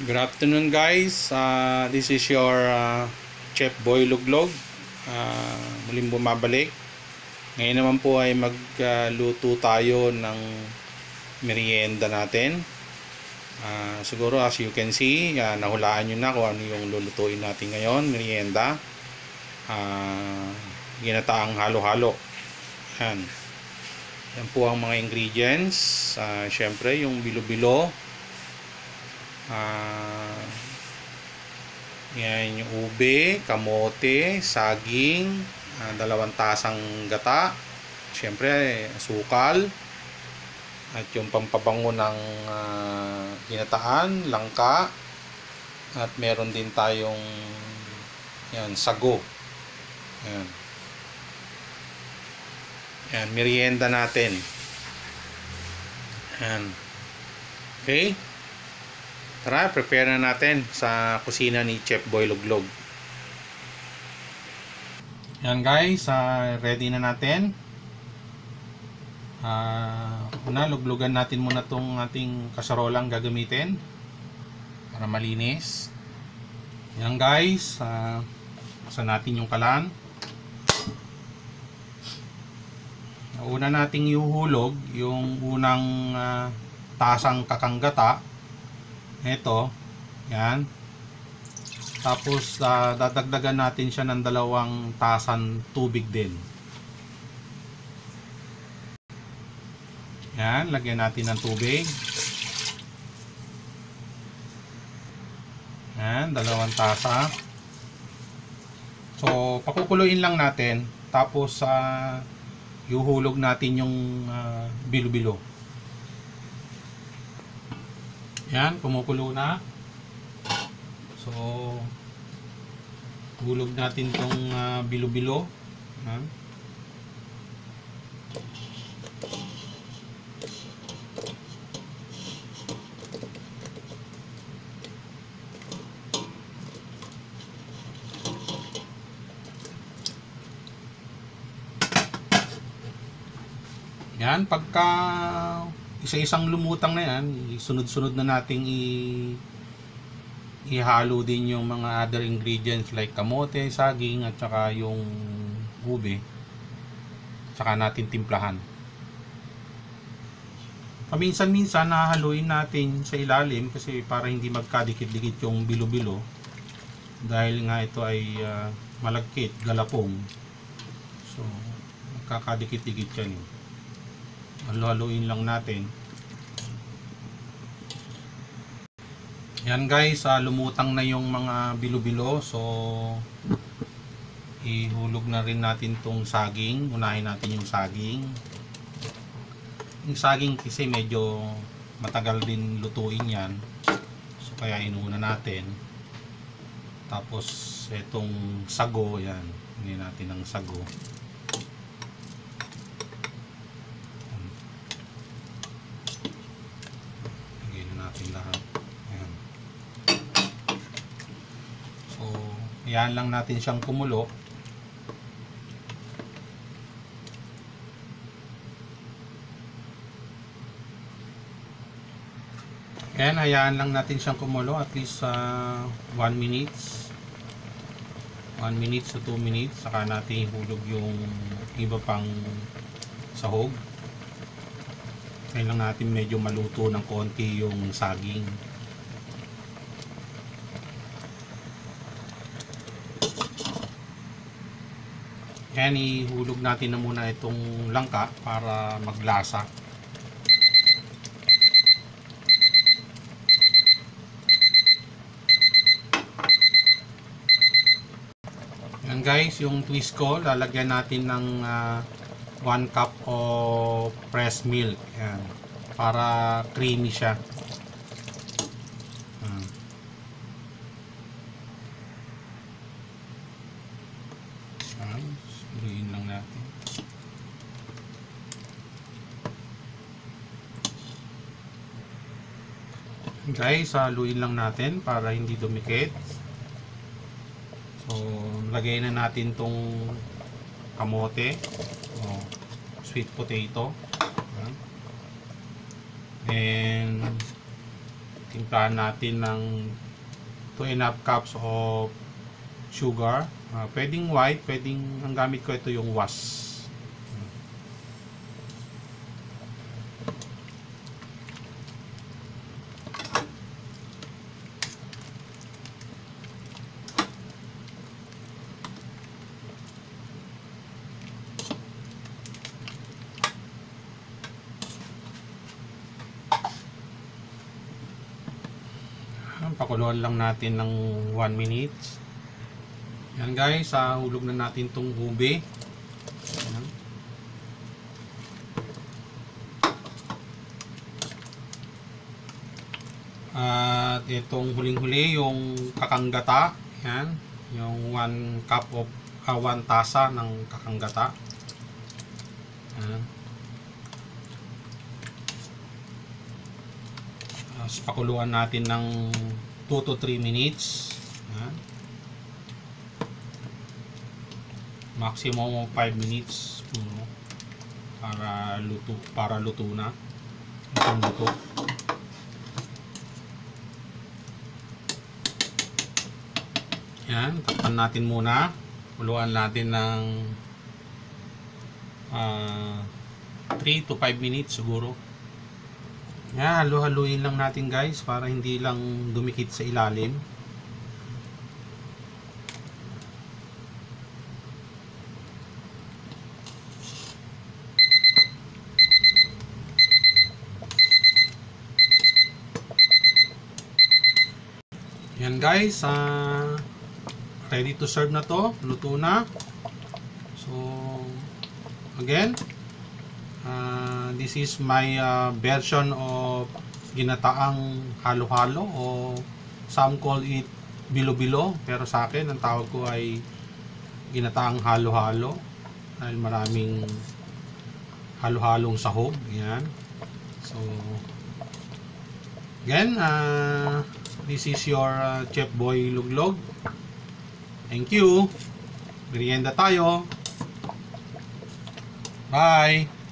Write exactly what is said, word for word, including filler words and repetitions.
Good afternoon guys, uh, this is your uh, Chef Boy Luglog, uh, muling bumabalik. Ngayon naman po ay magluto uh, tayo ng merienda natin. uh, Siguro as you can see, uh, nahulaan nyo na kung ano yung lulutuin natin ngayon. Merienda, uh, ginataang halo-halo. Yan. Yan po ang mga ingredients. uh, Siyempre yung bilo-bilo, Uh, yan yung ube, kamote, saging, uh, dalawang tasang gata, syempre sukal, at yung pampabango ng uh, ginataan, langka, at meron din tayong yan, sago. Yan. Yan, merienda natin. Yan. Okay? Tara, prepare na natin sa kusina ni Chef Boy Luglog. Yan guys, uh, ready na natin. Uh, una, luglugan natin muna tong ating kasarolang gagamitin para malinis. Yan guys, uh, buksan natin yung kalan. Una nating ihuhulog yung unang uh, tasang kakanggata. Ito, yan. Tapos uh, dadagdagan natin siya ng dalawang tasan tubig din. Yan, lagyan natin ng tubig. Yan, dalawang tasa. So, pakukuluin lang natin. Tapos, uh, ihuhulog natin yung uh, bilo-bilo. Yan, kumukulo na. So, hulog natin tong uh, bilo-bilo. Yan. Yan, pagka isa-isang lumutang na yan, sunod-sunod na nating i ihalo din yung mga other ingredients like kamote, saging, at saka yung ube. Saka natin timplahan. Paminsan-minsan nahaluin natin sa ilalim kasi para hindi magkadikit-dikit yung bilo-bilo. Dahil nga ito ay uh, malagkit, galapong. So, magkakadikit-dikit yan. Halo-haluin lang natin. Yan guys, uh, lumutang na yung mga bilo-bilo. So, ihulog na rin natin tong saging. Unahin natin yung saging. Yung saging kasi medyo matagal din lutuin yan. So, kaya inuuna natin. Tapos, itong sago, yan. Hindi natin ang sago. Lahat. Ayan. So, ayan lang natin siyang kumulo. Ayan, hayaan lang natin siyang kumulo at least uh, one minutes. one minutes to two minutes. Saka natin ihulog yung iba pang sahog. Kailangan natin medyo maluto ng konti yung saging. Yan, ihulog natin na muna itong langka para maglasa. Yan guys, yung twist ko, lalagyan natin ng uh, one cup of fresh milk. Yan. Para creamy siya. Yan. Yan. Haluin lang natin. Guys, haluin lang natin para hindi dumikit. So, lagay na natin tong kamote. Oh, sweet potato. And timplahan natin ng two and a half cups of sugar. Uh, pwedeng white, pwedeng, ang gamit ko ito yung was. Pakuluan lang natin ng one minute. Yan guys, uh, hulog na natin tong ube. Yan. At itong huling-huli yung kakanggata. Yan, yung one cup of uh, one tasa ng kakanggata. Yan. Tapos pakuluan natin ng two to three minutes. Yan. Maximum five minutes puro para luto, para luto na. Itong luto. Yan, takpan natin muna. Kuluan natin ng uh, three to five minutes siguro. Yan, halo-haluin lang natin guys para hindi lang dumikit sa ilalim. Yan guys, uh, ready to serve na to, luto na. So again, uh, this is my uh, version of ginataang halo-halo, o some call it bilo-bilo, pero sa akin ang tawag ko ay ginataang halo-halo dahil maraming halo-halong sahog. Yan. So again, uh, this is your uh, Chef Boy Luglog. Thank you. Merienda tayo. Bye.